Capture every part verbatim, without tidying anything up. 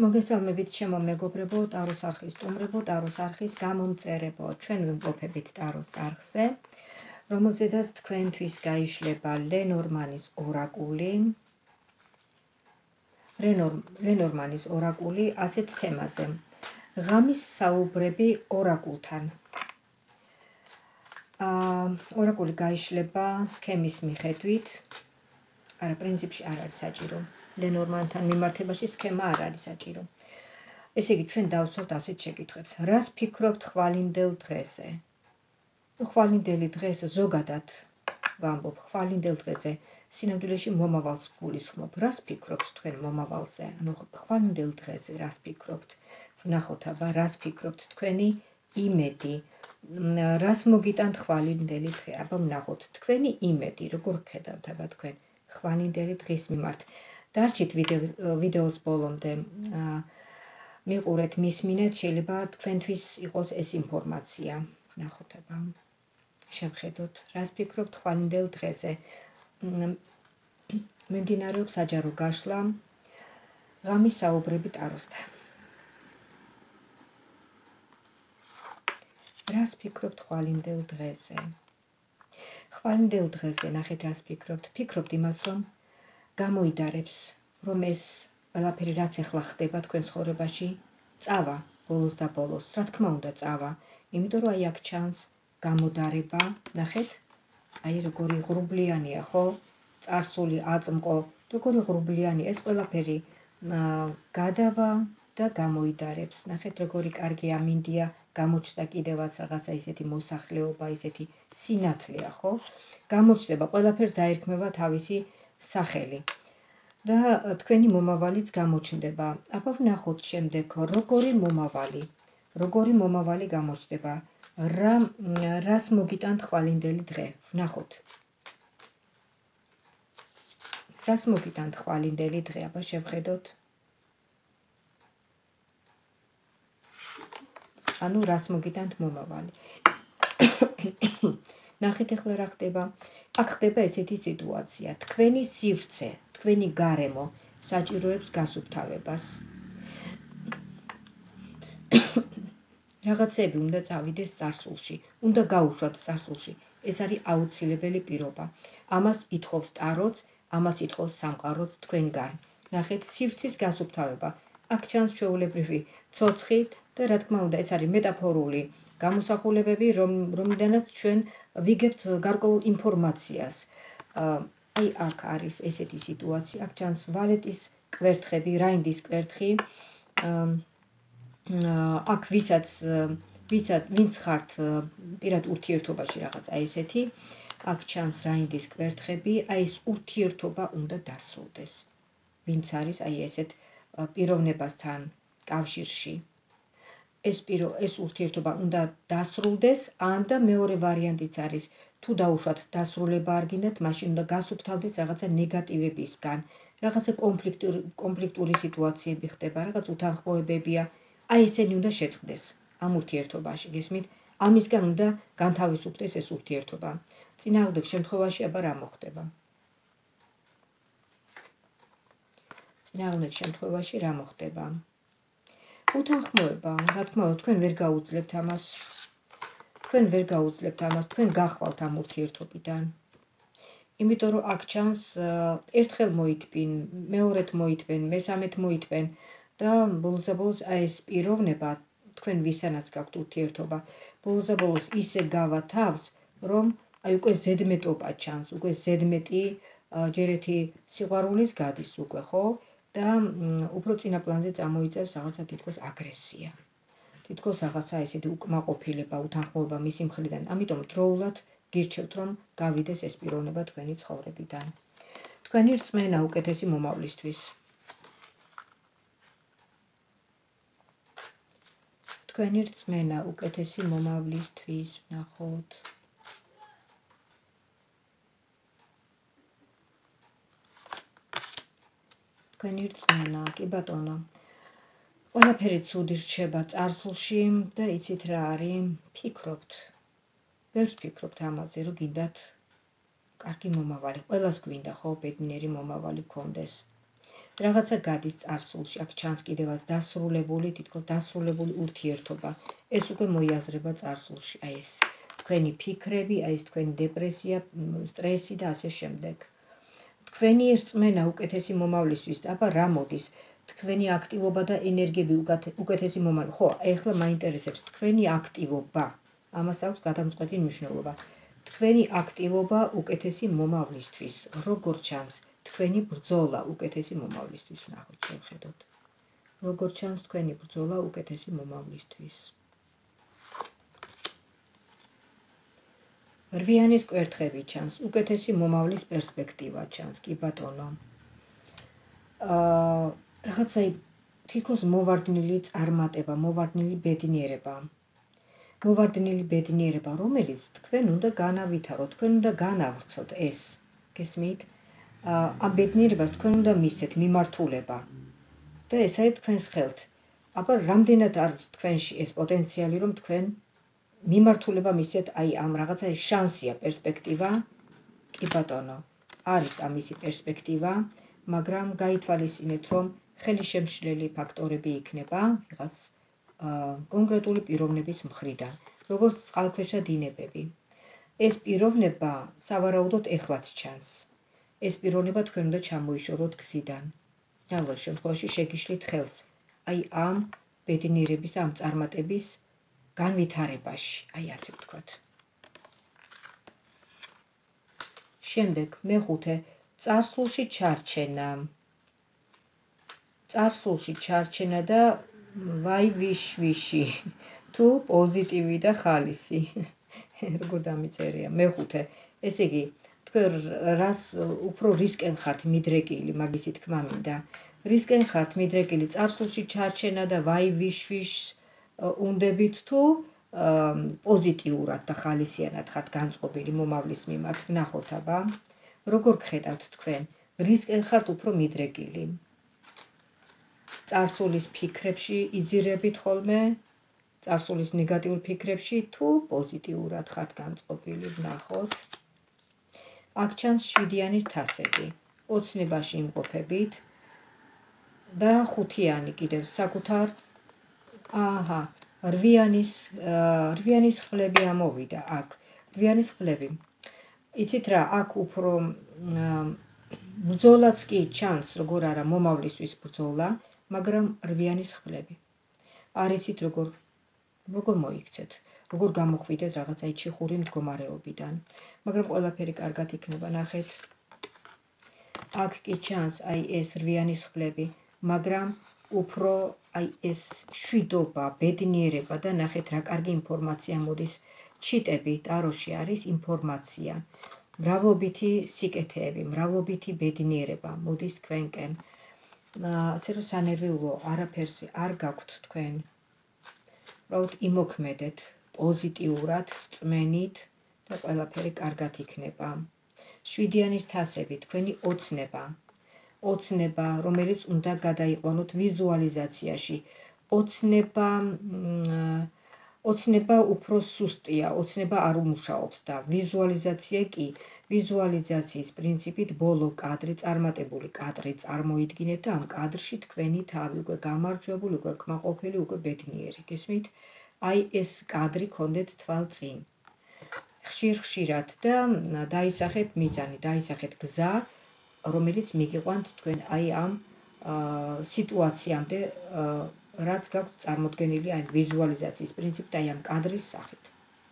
მოგესალმებით ჩემო მეგობრებო, ტაროს არხის სტუმრებო, ტაროს არხის გამომწერებო. ჩვენ ვიმყოფებით ტაროს არხზე, რომელზედაც თქვენთვის გაიშლება ლენორმანის ორაკული. ლენორმანის ორაკული ასეთ თემაზე. ღამის საუბრები ორაკულთან. ორაკული გაიშლება სქემის მიხედვით. არა, პრინციპში არ არის საჭირო. ლენორმანთან მიმართებაში სქემა არ არის საჭირო. ესე იგი, ჩვენ დავსვათ ასეთ შეკითხვებს. რას ფიქრობთ ხვალინდელ დღეზე? ხვალინდელი დღეს ზოგადად ვამბობ, ხვალინდელ დღეზე სინამდვილეში მომავალს გულისხმობ. რას ფიქრობთ თქვენ მომავალზე? ანუ ხვალინდელ დღეზე რას ფიქრობთ? ვნახოთ აბა, რას ფიქრობთ თქვენი იმედი? რას მოგიტანთ ხვალინდელი დღე? აბა ვნახოთ თქვენი იმედი, როგორ ხედავთ აბა თქვენ ხვალინდელი დღის მიმართ. დარჩით ვიდეოს ბოლომდე მიყურეთ, მისმინეთ, შეიძლება თქვენთვის იყოს ეს ინფორმაცია. ვნახოთ აბა, შევხედოთ, რას ფიქრობთ ხვალინდელ დღეზე. მიმდინარეობს საჯარო გაშლა, ღამის საუბრები ტაროსთან. რას ფიქრობთ ხვალინდელ დღეზე? ხვალინდელ დღეზე ნახეთ, რას ფიქრობთ? ფიქრობთ იმას, რომ გამოიდარებს, რომ ეს ყველაფერი რაც ახლა ხდება თქვენ ცხოვრებაში, წავა ბოლოს და ბოლოს. რა თქმა უნდა წავა, იმიტომ რომ აი აქ ჩანს გამოდარება, ნახეთ, აი როგორი ღრუბლიანია, ხო? წარსული აწმყო, როგორი ღრუბლიანი, ეს ყველაფერი გადავა და გამოიდარებს. ნახეთ, როგორი კარგი ამინდია, გამოჩნდა კიდევაც რაღაცა ისეთი მოსახლეობა, ისეთი სინათლეა, ხო? გამოჩნდება, ყველაფერს დაერქმევა თავისი სახელი და თქვენი მომავალიც გამოჩნდება. აბა ვნახოთ შემდეგ, როგორი მომავალი, როგორი მომავალი გამოჩნდება, რა რას მოგიტანთ ხვალინდელი დღე. ვნახოთ. რას მოგიტანთ ხვალინდელი დღე, აბა შევხედოთ. ანუ რას მოგიტანთ მომავალი. ნახეთ ახლა რა ხდება. აქ ხდება ესეთი სიტუაცია. თქვენი სივრცე, თქვენი გარემო საჭიროებს გასუფთავებას. რაღაცები უნდა წავიდეს წარსულში, უნდა გაუშვათ წარსულში. ეს არის აუცილებელი პირობა. ამას ითხოვს ტაროც, ამას ითხოვს სამყაროც თქვენგან. ნახეთ, სივრცის გასუფთავება. აქ ჩანს ჩვეულებრივი ცოცხი და რა თქმა უნდა, ეს არის მეტაფორული გამოსახულებები, რომლიდანაც ჩვენ ვიგებთ გარკვეულ ინფორმაციას. აი აქ არის ესეთი სიტუაცია, აქ ჩანს ვალეტის კვერთხები, რაინდის კვერთხი. აქ ვისაც ვისაც ვინც ხართ პირად ურთიერთობაში რაღაც აი ესეთი, აქ ჩანს რაინდის კვერთხები, აი ეს ურთიერთობა უნდა დასრულდეს. ვინც არის აი ესეთ პიროვნებასთან კავშირში. ეს პირო ეს ურთიერთობა უნდა დასრულდეს, ან და მეორე ვარიანტიც არის, თუ დაუშვათ დასრულება არ გინდათ, მაშინ უნდა გასუფთავდეს რაღაცა ნეგატივებისგან, რაღაცა კონფლიქტური კონფლიქტური სიტუაციები ხდება, რაღაც უთანხმოებებია, აი ესენი უნდა შეწყდეს ამ ურთიერთობაში, გესმით? ამისგან უნდა განთავისუფლდეს ეს ურთიერთობა. წინააღმდეგ შემთხვევაში აბა რა მოხდება? წინააღმდეგ შემთხვევაში რა მოხდება? უთანხმოება, რა თქმა უნდა, თქვენ ვერ გაუძლებთ ამას. თქვენ ვერ გაუძლებთ ამას, თქვენ გახვალთ ამ ურთიერთობიდან. იმიტომ რომ აქ ჩანს ერთხელ მოიტბინ, მეორედ მოიტბენ, მესამედ მოიტბენ და ბოლოს აი ეს პიროვნება, თქვენ ვისანაც გაქვთ ურთიერთობა, ბოლოს ისე გავა თავს, რომ აი უკვე ზედმეტობა ჩანს, უკვე ზედმეტი ჯერ ერთი სიყვარულის გადის უკვე, ხო? და უფრო წინა პლანზე წამოიწევს რაღაცა თითქოს აგრესია. თითქოს რაღაცა ესეთი უკმაყოფილება, უთანხმოება მისი მხრიდან. ამიტომ დროულად გირჩევთ, რომ გავიდეს ეს პიროვნება თქვენი ცხოვრებიდან. თქვენი რწმენა უკეთესი მომავლისთვის. თქვენი რწმენა უკეთესი მომავლისთვის, ვნახოთ. თქვენი რწმენა, კი ბატონო. ყველაფერი ცუდი რჩება წარსულში და იცით რა არის, ფიქრობთ. ბევრს ფიქრობთ ამაზე, რომ გინდათ კარგი მომავალი. ყველას გვინდა, ხო, ბედნიერი მომავალი გქონდეს. რაღაცა გადის წარსულში, აქ ჩანს კიდევაც დასრულებული, თითქოს დასრულებული ურთიერთობა. ეს უკვე მოიაზრება წარსულში, აი ეს თქვენი ფიქრები, აი ეს თქვენი დეპრესია, სტრესი და ასე შემდეგ. თქვენი რწმენა უკეთესი მომავლისთვის, აბა რა მოდის? თქვენი აქტივობა და ენერგიები უკეთესი მომავალი. ხო, ეხლა მაინტერესებს თქვენი აქტივობა. ამას აქვს გადამწყვეტი მნიშვნელობა. თქვენი აქტივობა უკეთესი მომავლისთვის, როგორ ჩანს? თქვენი ბრძოლა უკეთესი მომავლისთვის, ნახოთ, შევხედოთ. როგორ ჩანს თქვენი ბრძოლა უკეთესი მომავლისთვის? რვიანის კვერთხები ჩანს, უკეთესი მომავლის პერსპექტივა ჩანს, კი ბატონო. აა რაღაცა თითქოს მოვარდნილი წარმატება, მოვარდნილი ბედნიერება. მოვარდნილი ბედნიერება, რომელიც თქვენ უნდა განავითაროთ, თქვენ უნდა განავრცოთ ეს. გესმით? ამ ბედნიერებას თქვენ უნდა მისცეთ მიმართულება. და ეს არის თქვენს ხელთ. აბა რამდენად არის თქვენში ეს პოტენციალი, რომ თქვენ მიმართულება მისცეთ აი ამ რაღაცა შანსია, პერსპექტივა? კი ბატონო, არის ამისი პერსპექტივა, მაგრამ გაითვალისწინეთ, რომ ხელისშემშლელი ფაქტორები იქნება ვიღაც კონკრეტული პიროვნების მხრიდან, როგორც წყალქვეშა დინებები. ეს პიროვნება სავარაუდოდ ეხლაც ჩანს. ეს პიროვნება თქვენ უნდა ჩამოიშოროთ გზიდან. ძალო შემთხვევაში შეგიშლით ხელს აი ამ ბედნიერების, ამ წარმატების განვითარებაში, აი ასე ვთქვათ. შემდეგ მეხუთე, წარსულში ჩარჩენა. წარსულში ჩარჩენა და ვაი ვიშვიში, თუ პოზიტივი და ხალისი. როგორ დამიწერია? მეხუთე, ესე იგი, თქვენ რას უფრო რისკენ ხართ მიდრეკილი, მაგისი თქმა მინდა. რისკენ ხართ მიდრეკილი წარსულში ჩარჩენა და ვაი ვიშვიშს უნდებით თუ პოზიტიურად და ხალისიანად ხართ განწყობილი მომავლის მიმართ. ვნახოთ აბა, როგორ გხედავთ თქვენ? რისკენ ხართ უფრო მიდრეკილი? წარსულის ფიქრებში იძირებით ხოლმე, წარსულის ნეგატიურ ფიქრებში თუ პოზიტიურად ხართ განწყობილი. ვნახოთ. აქ ჩანს შვიდიანის თასები, ოცნებაში იმყოფებით და ხუთიანი კიდევ საკუთარ აჰა, რვიანის რვიანის ხლები ამოვიდა აქ. რვიანის ხლები. იცით რა, აქ უფრო ბრძოლაც კი ჩანს, როგორ არა მომავლისთვის ბრძოლა, მაგრამ რვიანის ხლები. არ იცით როგორ როგორ მოიქცეთ, როგორ გამოხვიდეთ რაღაცა ჩიხური მდგომარეობიდან. მაგრამ ყველაფერი კარგად იქნება, ნახეთ. აქ კი ჩანს აი ეს რვიანის ხლები, მაგრამ უფრო აი ეს შვიდობა, ბედნიერება და ნახეთ რა კარგი ინფორმაცია მოდის. ჩიტები ტაროში არის ინფორმაცია. მრავლობითი სიკეთეები, მრავლობითი ბედნიერება მოდის თქვენკენ. ასე რომ სანერვიულო არაფერზე არ გაქვთ თქვენ. უბრალოდ იმოქმედეთ პოზიტიურად, რწმენით და ყველაფერი კარგად იქნება. შვიდიანის თასები, თქვენი ოცნება. ოცნება, რომელიც უნდა გადაიყვანოთ ვიზუალიზაციაში. ოცნება ოცნება უფრო სუსტია, ოცნება არ უმუშაობს და ვიზუალიზაცია კი, ვიზუალიზაციის პრინციპით ბოლო კადრი, წარმატებული კადრი წარმოიდგინეთ და ამ კადრში თქვენი თავი უკვე გამარჯვებული, უკვე კმაყოფილი, უკვე ბედნიერი. გესმით? აი ეს კადრი გქონდეთ თვალწინ. ხშირ-ხშირად და დაისახეთ მიზანი, დაისახეთ გზა, რომელიც მიგიყვანთ თქვენ აი ამ სიტუაციამდე, რაც გაქვთ წარმოდგენილი აი ვიზუალიზაციის პრინციპით, აი ამ კადრის სახით.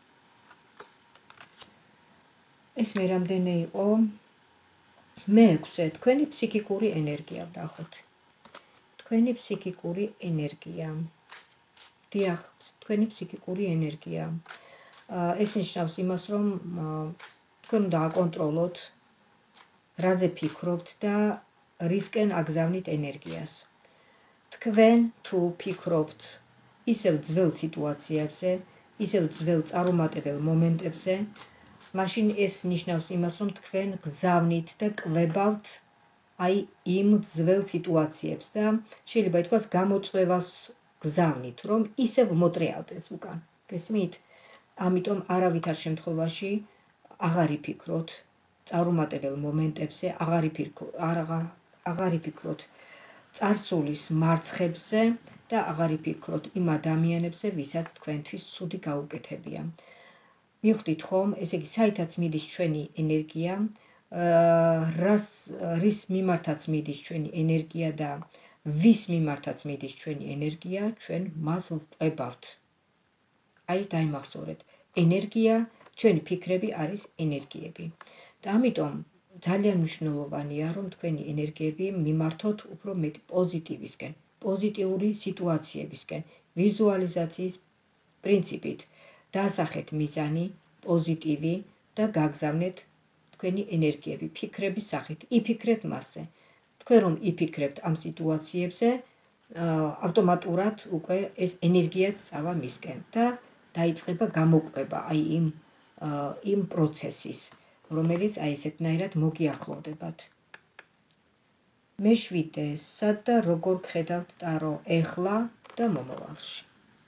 ეს მე რამდენი იყო? მეექვსე, თქვენი ფსიქიკური ენერგია ვნახოთ. თქვენი ფსიქიკური ენერგია. დიახ, თქვენი ფსიქიკური ენერგია. ეს ნიშნავს იმას, რომ თქვენ უნდა აკონტროლოთ, რაზე ფიქრობთ და რისკენ აგზავნით ენერგიას. თქვენ თუ ფიქრობთ ისევ ძველ სიტუაციებზე, ისევ ძველ წარუმატებელ მომენტებზე, მაშინ ეს ნიშნავს იმას, რომ თქვენ გზავნით და კვებავთ აი იმ ძველ სიტუაციებს და შეიძლება ითქვას გამოწვევას გზავნით, რომ ისევ მოტრიალდეს უკან. გესმით? ამიტომ არავითარ შემთხვევაში აღარ იფიქროთ წარუმატებელ მომენტებზე, აღარ იფიქროთ წარსულის მარცხებზე და აღარ იფიქროთ იმ ადამიანებზე, ვისაც თქვენთვის ცუდი გაუკეთებია. მივხვდით ხომ, ესე იგი, საითაც მიდის ჩვენი ენერგია, რას რის მიმართაც მიდის ჩვენი ენერგია და ვის მიმართაც მიდის ჩვენი ენერგია, ჩვენ მას ვყვებავთ. აი ეს დაიმახსოვრეთ. ენერგია, ჩვენი ფიქრები არის ენერგიები. და ამიტომ ძალიან მნიშვნელოვანია, რომ თქვენი ენერგიები მიმართოთ უფრო მეტი პოზიტივისკენ, პოზიტიური სიტუაციებისკენ, ვიზუალიზაციის პრინციპით. დაასახეთ მიზანი, პოზიტივი და გაგზავნეთ თქვენი ენერგიები ფიქრების სახით. იფიქრეთ მასზე. თქვენ რომ იფიქრებთ ამ სიტუაციებზე, ავტომატურად უკვე ეს ენერგიაც წავა მისკენ და დაიწყება გამოკვება აი იმ იმ პროცესის, რომელიც აი ესეთნაირად მოგიახლოვდებათ. მეშვიდე, სად და როგორ გხედავთ ტარო ეხლა და მომავალში?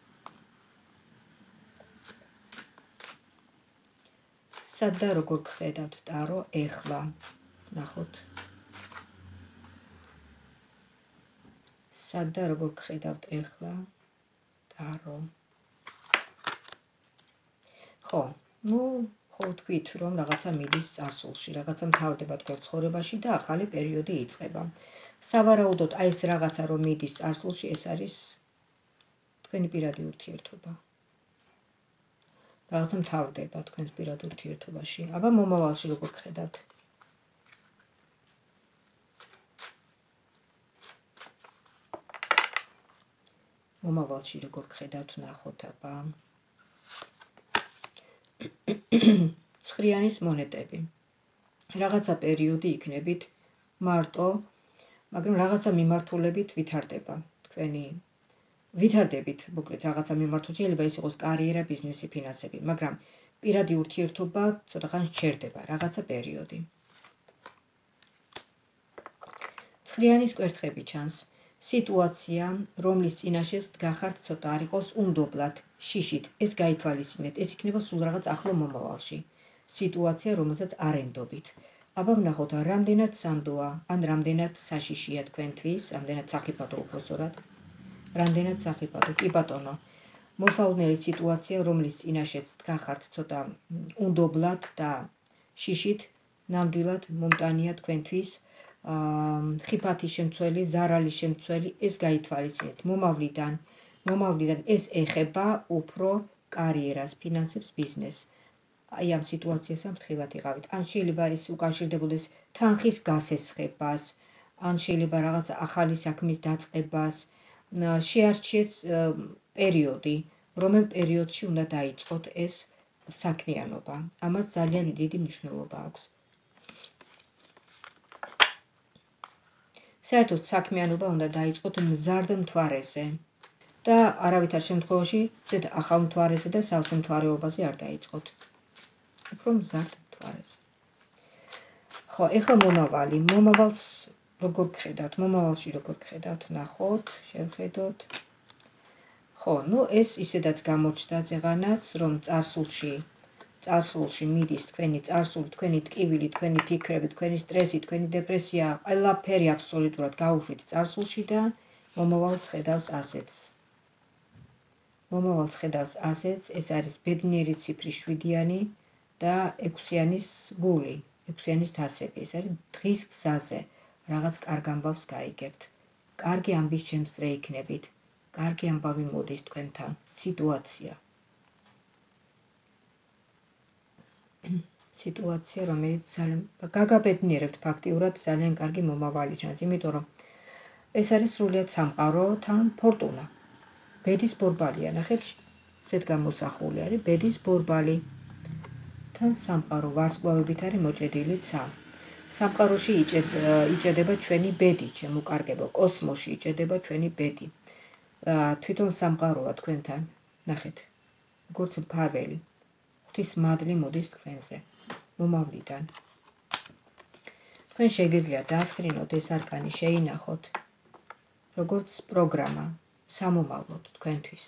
სად და როგორ გხედავთ ტარო ეხლა? ნახოთ. სად და როგორ გხედავთ ეხლა ტარო? ხო, ну, ხო თქვით, რომ რაღაცა მიდის წარსულში, რაღაცა მთავრდება თქვენ ცხოვრებაში და ახალი პერიოდი იწყება. სავარაუდოდ აი ეს რაღაცა რომ მიდის წარსულში, ეს არის თქვენი პირადი ურთიერთობა. რაღაცა მთავრდება თქვენს პირად ურთიერთობაში. აბა მომავალში როგორ გხედავთ? მომავალში როგორ გხედავთ, ნახოთ აბა. ცხრიანის მონეტები. რაღაცა პერიოდი იქნებით მარტო, მაგრამ რაღაცა მიმართულებით ვითარდება თქვენი ვითარდებით, მოკლედ რაღაცა მიმართულებით, შეიძლება ის იყოს კარიერა, ბიზნესი, ფინანსები, მაგრამ პირადი ურთიერთობა ცოტა ხანს ჩერდება, რაღაცა პერიოდი. ცხრიანის კვერთხები ჩანს. სიტუაცია, რომლის წინაშეც დგახართ, ცოტა არ იყოს უნდობლად, შიშით, ეს გაითვალისწინეთ, ეს იქნება სულ რაღაც ახლო მომავალში. სიტუაცია, რომელსაც არ ენდობით. აბა ვნახოთ, რამდენად სანდოა, ან რამდენად საშიშია თქვენთვის, რამდენად სახიფათო უბრალოდ. რამდენად სახიფათო, კი ბატონო. მოსაუბრებელი სიტუაცია, რომლის წინაშეც დგახართ, ცოტა უნდობლად და შიშით, ნამდვილად მომტანია თქვენთვის. ხიფათის შემცველი, ზარალის შემცველი, ეს გაითვალისწინეთ. მომავლიდან, მომავლიდან ეს ეხება უფრო კარიერას, ფინანსებს, ბიზნესს. აი ამ სიტუაციასთან ფრთხილად იყავით. ან შეიძლება ეს უკავშირდებოდეს თანხის გასესხებას, ან შეიძლება რაღაც ახალი საქმის დაწყებას. შეარჩიეთ პერიოდი, რომელ პერიოდში უნდა დაიწყოთ ეს საქმიანობა. ამას ძალიან დიდი მნიშვნელობა აქვს. საერთოდ საქმიანობა უნდა დაიწყოთ მზარდ მთვარეზე და არავითარ შემთხვევაში ზედ ახალ მთვარეზე და სავსე მთვარეობაზე არ დაიწყოთ. უფრო მზარდ მთვარეზე. ხო, ეხლა მომავალი, მომავალს როგორ გხედავთ, მომავალში როგორ გხედავთ, ნახოთ, შევხედოთ. ხო, ну ეს ისედაც გამოჩნდა ზეღანაც, რომ წარსულში წარსულში მიდის თქვენი წარსული, თქვენი ტკივილი, თქვენი ფიქრები, თქვენი სტრესი, თქვენი დეპრესია, ყველაფერი აბსოლუტურად გაუშვით წარსულში და მომავალს ხედავს ასეც. მომავალს ხედავს ასეც, ეს არის ბედნიერი ციფრი შვიდიანი და ექვსიანის გული, ექვსიანის თასები, ეს არის დღის გზაზე, რაღაც კარგ ამბავს გაიგებთ. კარგი ამბის შემსწრე იქნებით, კარგი ამბავი მოდის თქვენთან, სიტუაცია. სიტუაცია, რომელიც ძალიან გაგაბედნიერებთ ფაქტიურად ძალიან კარგი მომავალი ჩანს, იმიტომ რომ ეს არის სრულიად სამყარო თან ფორტუნა. ბედის ბორბალია, ნახეთ, ზედ გამოსახული არის ბედის ბორბალი. თან სამყარო ვარსკვლავებით არის მოჭედილი ცა. სამყაროში იჭედება ჩვენი ბედი, ჩემო-კარგებო, კოსმოსში იჭედება ჩვენი ბედი. თვითონ სამყაროა თქვენთან, ნახეთ, როგორც მფარველი. ღვთის მადლი მოდის თქვენზე, მომავლიდან. თქვენ შეგიძლიათ დაასკრინოთ ეს არკანი, შეინახოთ, როგორც პროგრამა, სამომავლოდ თქვენთვის.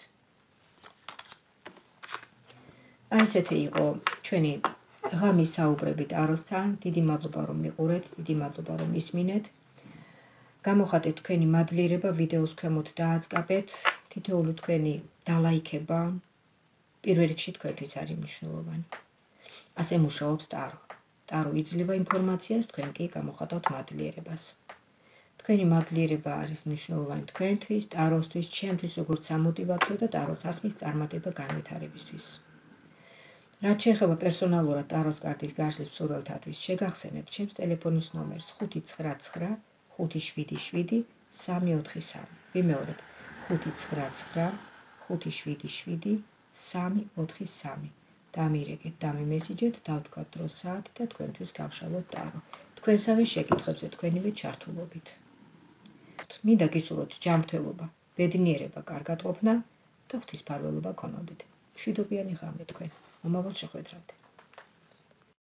აი ესეთი იყო ჩვენი ღამის საუბრები ტაროსთან. დიდი მადლობა რომ მიყურეთ, დიდი მადლობა რომ ისმინეთ. გამოხატეთ თქვენი მადლიერება ვიდეოს ქვემოთ დააწყაბეთ, თითოეული თქვენი დალაიქება პირველ რიგში თქვენთვის არის მნიშვნელოვანი. ასე მუშაობს ტარო. ტარო იძლევა ინფორმაციას, თქვენ კი გამოხატავთ მადლიერებას. თქვენი მადლიერება არის მნიშვნელოვანი თქვენთვის, ტაროსთვის, ჩემთვის როგორც სამოტივაციო და ტაროს არხის წარმატება განვითარებისთვის. რაც შეეხება პერსონალურად ტაროს კარტის გარშვის მსურველთათვის, შეგახსენებთ ჩემს ტელეფონის ნომერს ხუთი ცხრა ცხრა ხუთი შვიდი შვიდი სამი ოთხი სამი. ვიმეორებ ხუთი ცხრა ცხრა ხუთი შვიდი შვიდი სამი ოთხი სამი. დამირეკეთ, დამიმესიჯეთ, დავთქვათ დროს საათი და თქვენთვის გავშალოთ ტარო. თქვენსავე შეკითხვებზე თქვენივე ჩართულობით. მინდა გისურვოთ ჯანმრთელობა, ბედნიერება, კარგად ყოფნა და ღვთისმფარველობა გქონოდეთ. მშვიდობიანი ღამე თქვენ. მომავალ შეხვედრამდე.